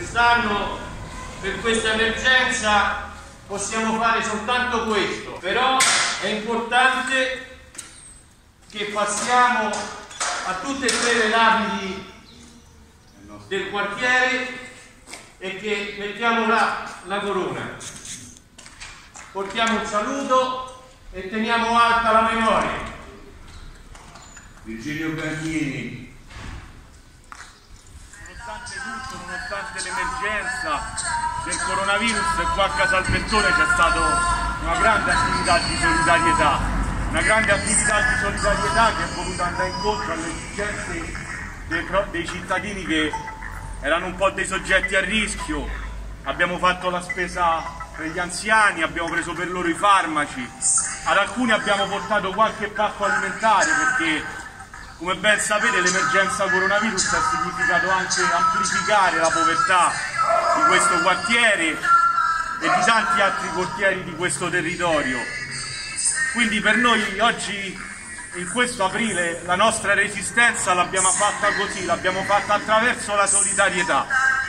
Quest'anno per questa emergenza possiamo fare soltanto questo, però è importante che passiamo a tutte e tre le lapidi del quartiere e che mettiamo la corona. Portiamo un saluto e teniamo alta la memoria. Virgilio Bianchini. Nonostante tutto, nonostante l'emergenza del coronavirus, qua a Casalbertone c'è stata una grande attività di solidarietà, che è voluta andare incontro alle esigenze dei cittadini che erano un po' dei soggetti a rischio. Abbiamo fatto la spesa per gli anziani, abbiamo preso per loro i farmaci, ad alcuni abbiamo portato qualche pacco alimentare perché, come ben sapete, l'emergenza coronavirus ha significato anche amplificare la povertà di questo quartiere e di tanti altri quartieri di questo territorio. Quindi per noi oggi, in questo aprile, la nostra resistenza l'abbiamo fatta così, l'abbiamo fatta attraverso la solidarietà.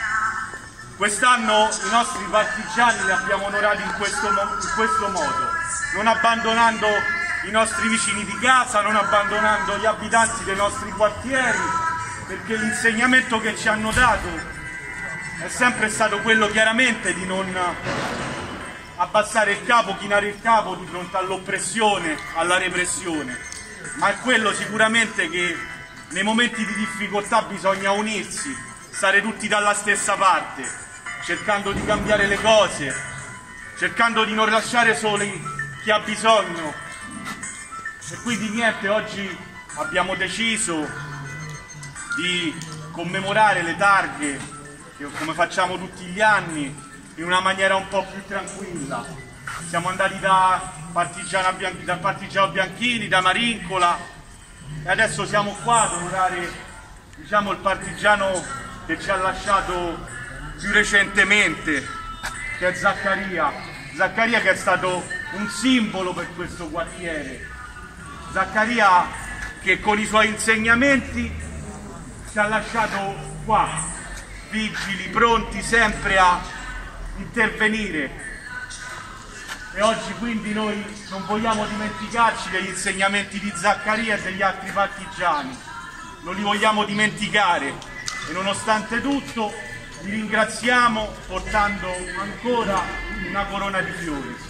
Quest'anno i nostri partigiani li abbiamo onorati in questo modo, non abbandonando i nostri vicini di casa, non abbandonando gli abitanti dei nostri quartieri, perché l'insegnamento che ci hanno dato è sempre stato quello chiaramente di non abbassare il capo, chinare il capo di fronte all'oppressione, alla repressione, ma è quello sicuramente che nei momenti di difficoltà bisogna unirsi, stare tutti dalla stessa parte, cercando di cambiare le cose, cercando di non lasciare soli chi ha bisogno. E quindi niente, oggi abbiamo deciso di commemorare le targhe, come facciamo tutti gli anni, in una maniera un po' più tranquilla. Siamo andati dal partigiano Bianchini, da Marincola, e adesso siamo qua ad onorare, diciamo, il partigiano che ci ha lasciato più recentemente, che è Zaccaria, che è stato un simbolo per questo quartiere. Zaccaria che con i suoi insegnamenti ci ha lasciato qua, vigili, pronti sempre a intervenire. E oggi quindi noi non vogliamo dimenticarci degli insegnamenti di Zaccaria e degli altri partigiani, non li vogliamo dimenticare e nonostante tutto li ringraziamo portando ancora una corona di fiori.